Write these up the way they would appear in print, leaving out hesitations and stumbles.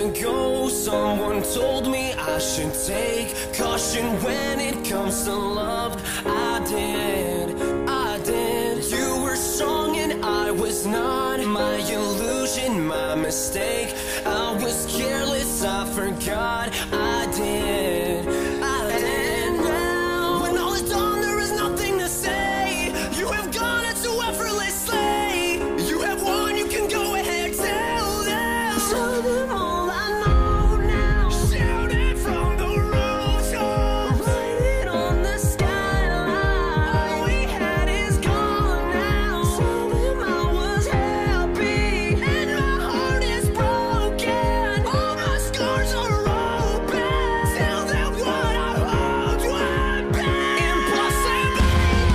ago, someone told me I should take caution when it comes to love. I did. You were strong and I was not. My illusion, my mistake. I was careless, I forgot. I did. Now, when all is done, there is nothing to say. You have gone into effortlessly. You have won, you can go ahead, tell them. Tell them all I know now. Shout it from the rooftops. Write it on the skyline. All we had is gone now. Tell them I was happy and my heart is broken. All my scars are open. Tell them what I hoped would be. Impossible.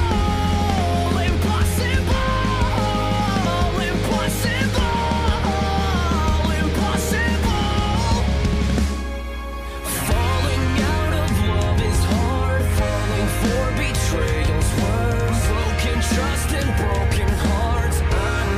Falling out of love is hard. Falling for betrayal's worse. Broken trust and broken hearts. I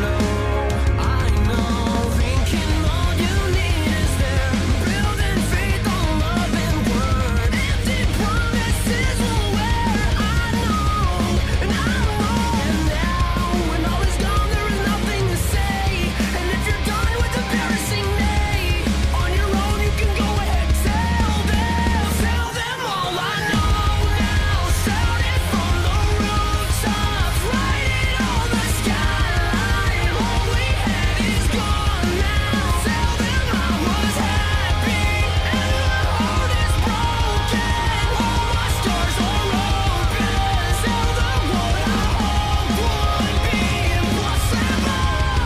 know. Thinking all you need is there. Building faith on love and word. Empty promises will wear. I know. And now, when all is gone, there is nothing to say. And if you're done with embarrassing me, on your own you can go ahead, tell them all I know now. Shout it from the rooftops, write it on the skyline. All we had is gone now. Tell them I was happy and my heart is broken. All my scars are open. Tell them what I hoped would be impossible.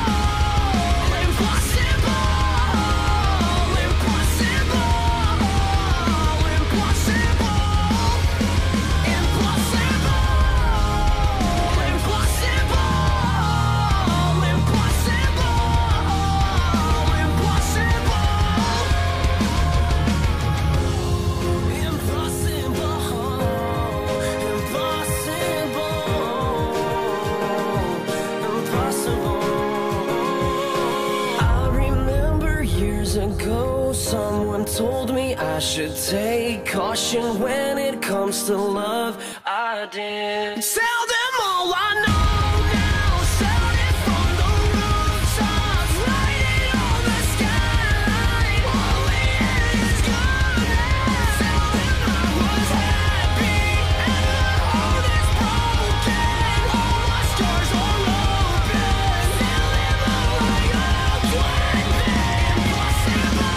I remember years ago, someone told me I should take caution when it comes to love. I did. Tell them all I know now. Shout it from the rooftops, write it on the skyline. All we had is gone now. Tell them I was happy and my heart is broken. All my scars are open. Tell them all I hoped would be impossible.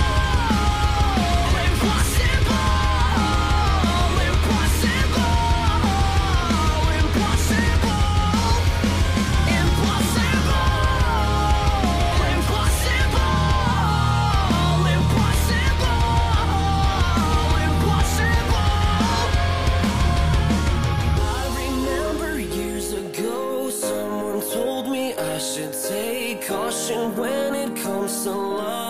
I remember years ago, someone told me I should take caution when it comes to love.